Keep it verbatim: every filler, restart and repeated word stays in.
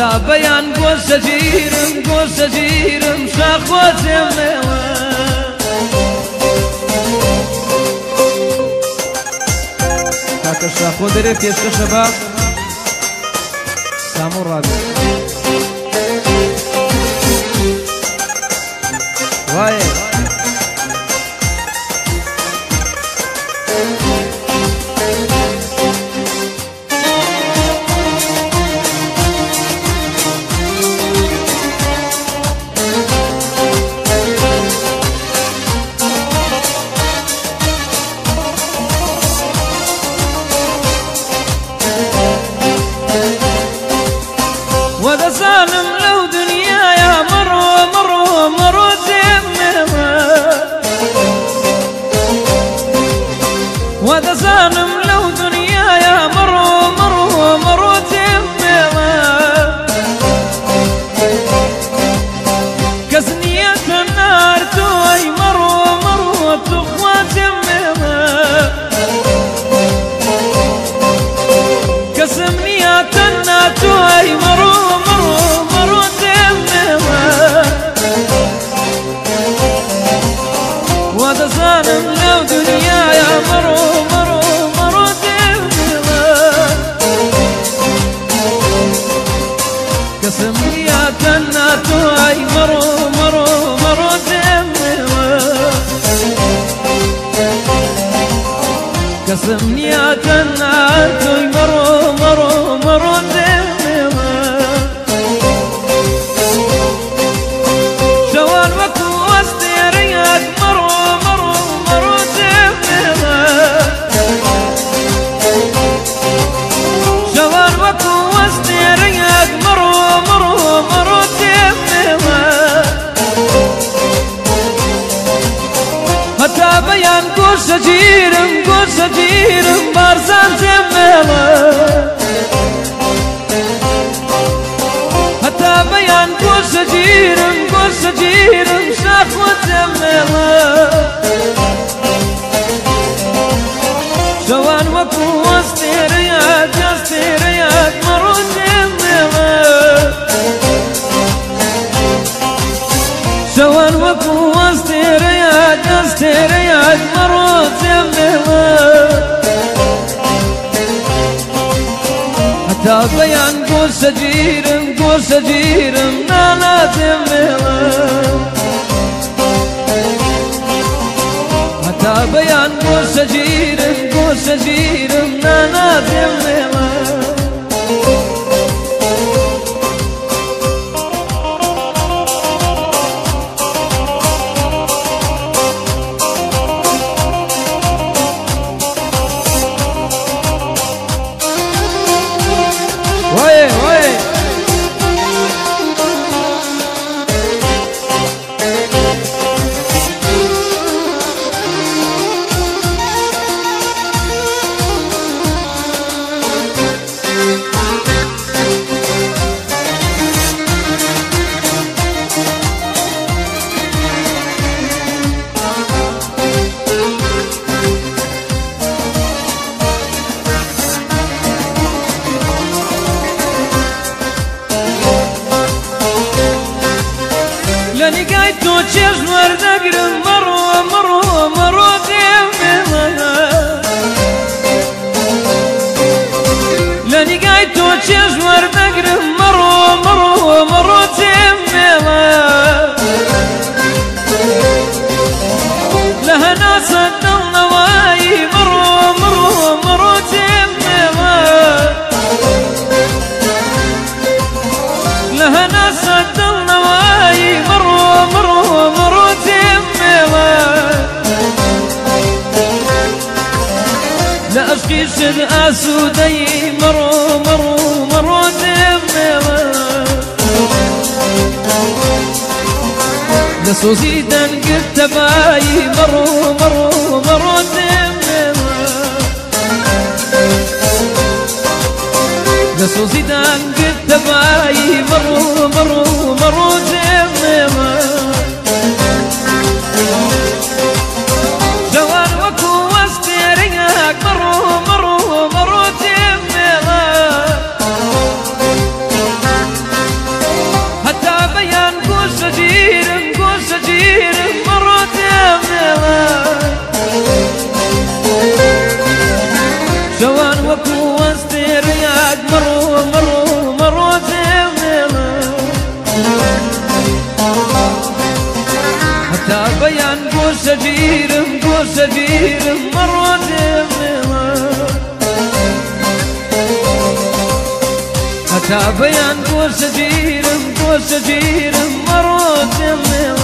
هەتا بەیان گۆشە گیرم گۆشە گیرم شاخۆ جێمێوە کاکە شاخۆ دەرێ پێشکەشە بە سامۆ ڕابێ وایە ودەزانم لەو دنیاە مەڕۆ مەڕۆ مەڕۆ جێمێوە ودەزانم لەو دنیاە مەڕۆ مەڕۆ مەڕۆ جێمێوە کەس نییە تەنار تۆی مەڕۆ مەڕۆ توخوا جێمێوە کەسم نییە تەنها تۆی مەڕۆ ودەزانم لەو دنیاە مەڕۆ مەڕۆ مەڕۆ جێمێوە کەسم نییە تەنها تۆی مەڕۆ مەڕۆ مەڕۆ جێمێوە کەسم نییە تەنها تۆی مەڕۆ مەڕۆ مەڕۆ جێمێوە شەوان وەکو ئەستێرەیەک مەڕۆ شەوان وەکو ئەستێرەیەک مەڕۆ مەڕۆ مەڕۆ جێمێوە هەتا بەیان گۆشە گیرم گۆشە گیرم بارزان جێمێوە هەتا بەیان گۆشە گیرم گۆشە گیرم شاخۆ جێمێوە شەوان وەکو ئەستێرەیەک ئەستێرەیەک مەڕۆ جێمێوە شەوان وەکو ئەستێرەیەک ئەستێرەیەک مەڕۆ جێمێوە هەتا بەیان گۆشە گیرم گۆشە گیرم نانا جێمێوە هەتا بەیان گۆشە گیرم گۆشە گیرم نانا جێمێوە وایێ وایێ لەنیگای تۆ چێژ وەردەگرم مەڕۆ مەڕۆ مەڕۆ جێمێوە لەنیگای تۆ چێژ وەردەگرم مەڕۆ مەڕۆ مەڕۆ جێمێوە لە هەناسەت دڵنەوایی مەڕۆ مەڕۆ مەڕۆ جێمێوە لە هەناسەت دڵنەوایی مەڕۆ مەڕۆ مەڕۆ جێمێوە لە عەشقی شت ئاسوودەی مەڕۆ مەڕۆ مەڕۆ جێمێوە لە سۆزی دەنگت تەبایی مەڕۆ مەڕۆ مەڕۆ جێمێوە لە سۆزی دەنگت تەبایی مەڕۆ مەڕۆ مەڕۆ جێمێوە جوان وەکو ئەستێرەیەک مەڕۆ مەڕۆ مەڕۆ جێمێوە سجير مرود هتا بيان بو سجير بو سجير مرود